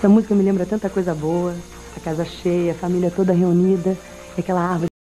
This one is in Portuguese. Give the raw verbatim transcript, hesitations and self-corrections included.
Essa música me lembra tanta coisa boa. A casa cheia, a família toda reunida, e aquela árvore